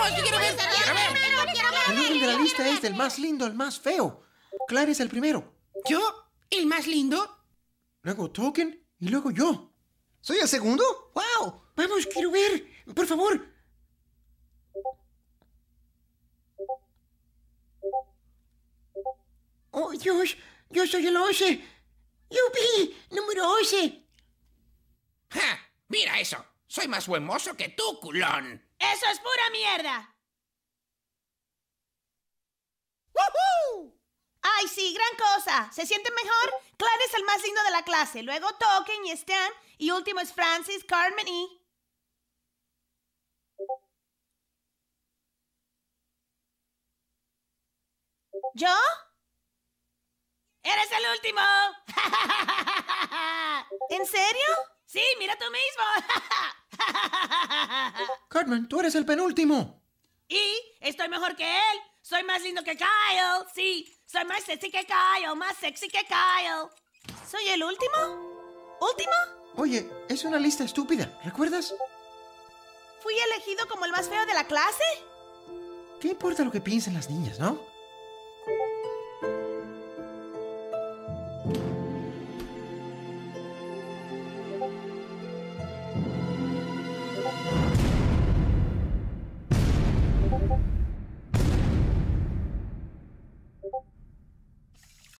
¡Vamos! ¡Yo quiero ver! El orden de la lista es del más lindo al más feo. Clyde es el primero. ¿Yo? ¿El más lindo? Luego Token y luego yo. ¿Soy el segundo? ¡Wow! Vamos, quiero ver. Por favor. ¡Oh, Dios! ¡Yo soy el 11! ¡Yupi! ¡Número 11! ¡Ja! ¡Mira eso! Soy más buen mozo que tú, culón. ¡Eso es pura mierda! ¡Woohoo! ¡Ay, sí! ¡Gran cosa! ¿Se sienten mejor? Clyde es el más lindo de la clase. Luego Token y Stan. Y último es Francis, Carmen y... ¿Yo? ¡Eres el último! ¿En serio? Sí, mira tú mismo. Cartman, tú eres el penúltimo. Y estoy mejor que él. Soy más lindo que Kyle. Sí, soy más sexy que Kyle. Más sexy que Kyle. ¿Soy el último? ¿Último? Oye, es una lista estúpida, ¿recuerdas? ¿Fui elegido como el más feo de la clase? ¿Qué importa lo que piensen las niñas, no?